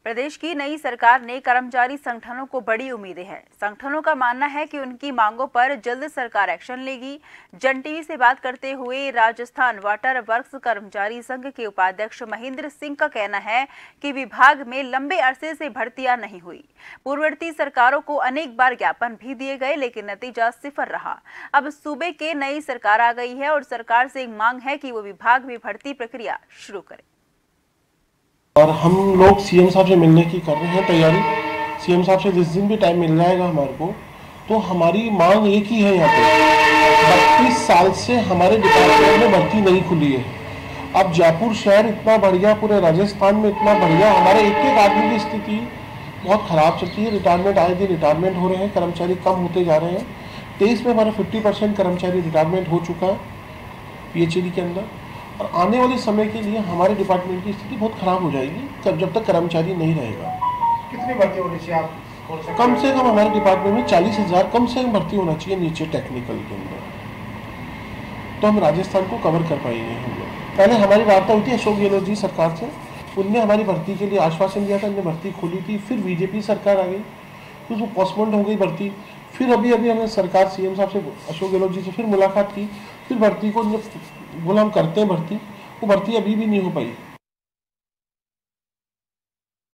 प्रदेश की नई सरकार ने कर्मचारी संगठनों को बड़ी उम्मीदें हैं। संगठनों का मानना है कि उनकी मांगों पर जल्द सरकार एक्शन लेगी। जन टीवी से बात करते हुए राजस्थान वाटर वर्क्स कर्मचारी संघ के उपाध्यक्ष महेंद्र सिंह का कहना है कि विभाग में लंबे अरसे से भर्तियां नहीं हुई। पूर्ववर्ती सरकारों को अनेक बार ज्ञापन भी दिए गए, लेकिन नतीजा सिफर रहा। अब सूबे के नई सरकार आ गई है और सरकार से एक मांग है कि वो विभाग में भर्ती प्रक्रिया शुरू करे। और हम लोग सीएम साहब से मिलने की कर रहे हैं तैयारी। सीएम साहब से जिस दिन भी टाइम मिल जाएगा हमारे को, तो हमारी मांग एक ही है। यहाँ पे 32 साल से हमारे डिपार्टमेंट में भर्ती नहीं खुली है। अब जयपुर शहर इतना बढ़िया, पूरे राजस्थान में इतना बढ़िया, हमारे एक एक आदमी की स्थिति बहुत खराब चलती है। रिटायरमेंट आए दिन रिटायरमेंट हो रहे हैं, कर्मचारी कम होते जा रहे हैं। 23 में हमारा 50% कर्मचारी रिटायरमेंट हो चुका है पीएचईडी के अंदर, और आने वाले समय के लिए हमारे डिपार्टमेंट की स्थिति बहुत खराब हो जाएगी जब तक कर्मचारी नहीं रहेगा। कितनी भर्ती होनी चाहिए आप? कम से कम हमारे डिपार्टमेंट में 40,000 कम से कम भर्ती होना चाहिए नीचे टेक्निकल के अंदर, तो हम राजस्थान को कवर कर पाएंगे। हम लोग पहले हमारी वार्ता हुई थी अशोक गहलोत जी सरकार से, उनने हमारी भर्ती के लिए आश्वासन दिया था, उनने भर्ती खोली थी। फिर बीजेपी सरकार आ गई, फिर वो पोस्टपोन्ड हो गई भर्ती। फिर अभी हमने सरकार सीएम साहब से, अशोक गहलोत जी से फिर मुलाकात की, फिर भर्ती को बोला हम करते हैं भर्ती, वो भर्ती अभी भी नहीं हो पाई।